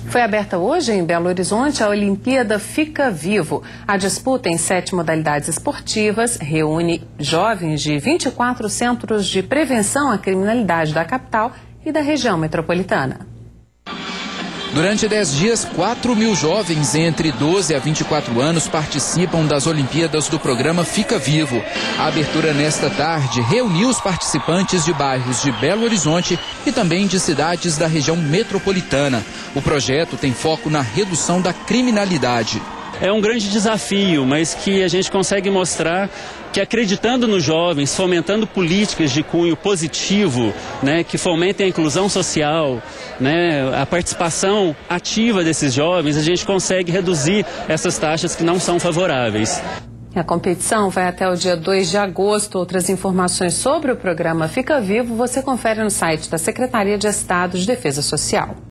Foi aberta hoje em Belo Horizonte a Olimpíada Fica Vivo. A disputa em 7 modalidades esportivas reúne jovens de 24 centros de prevenção à criminalidade da capital e da região metropolitana. Durante 10 dias, 4.000 jovens entre 12 a 24 anos participam das Olimpíadas do programa Fica Vivo. A abertura nesta tarde reuniu os participantes de bairros de Belo Horizonte e também de cidades da região metropolitana. O projeto tem foco na redução da criminalidade. É um grande desafio, mas que a gente consegue mostrar que acreditando nos jovens, fomentando políticas de cunho positivo, que fomentem a inclusão social, a participação ativa desses jovens, a gente consegue reduzir essas taxas que não são favoráveis. A competição vai até o dia 2 de agosto. Outras informações sobre o programa Fica Vivo você confere no site da Secretaria de Estado de Defesa Social.